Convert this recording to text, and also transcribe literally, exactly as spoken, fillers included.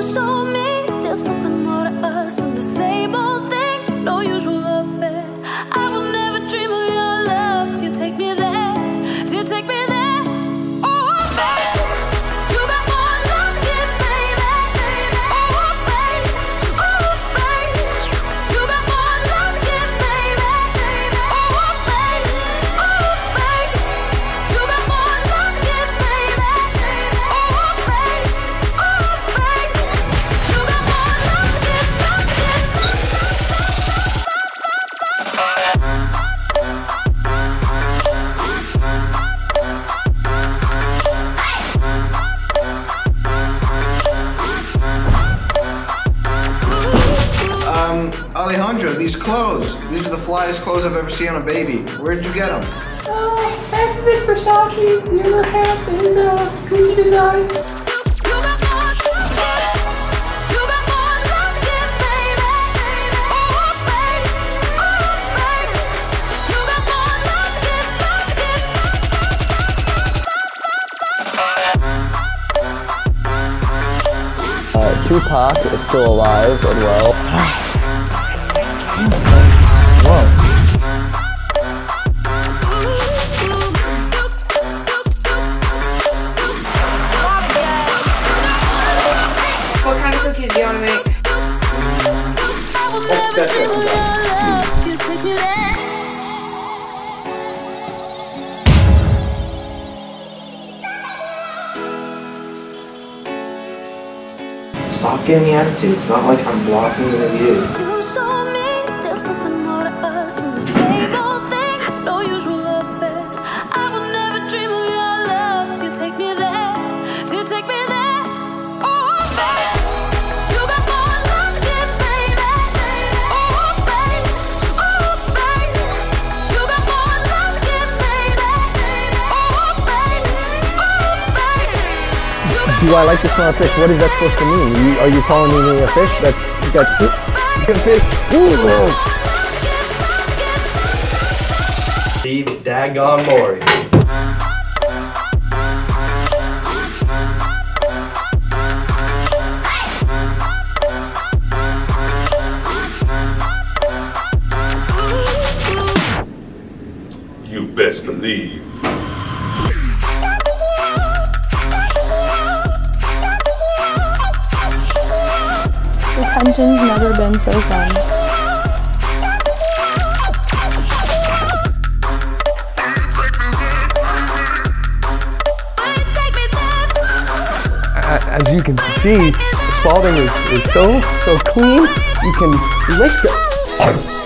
show me there's something more to us than the same old thing, no usual affair. I will never dream of your love till you take me there, till you take me there. Oh, baby, you got more love to give, baby. Oh, baby, oh, baby, you got more love to give, baby. Oh, baby, oh, baby, you got more love to give, baby. Oh, baby, oh, baby, you got more love to give, love to give, love to Um, Alejandro, these clothes. These are the flyest clothes I've ever seen on a baby. Where'd you get them? Uh, half of it's Versace, the other half is uh, Gucci design. Uh, Tupac is still alive and well. Whoa. What kind of cookies do you want to make? Oh, that's it. I'm done. Stop giving me attitude. It's not like I'm blocking the view. You show me there's something more to us than the same old thing, no usual affair. I will never dream of your love till you take me there, till you take me there. Oh, baby, you got more love to give, baby. Oh, baby, oh, baby, you got more love to give, baby. Oh, baby, oh, baby, you got Do I like the smell of fish? What is that supposed to mean? You, are you calling me a fish? That's that's a fish. Ooh, whoa. Steve daggone Maury. You best believe. The tension's never been so fun. As you can see, Spalding is, is so, so clean, you can lick it.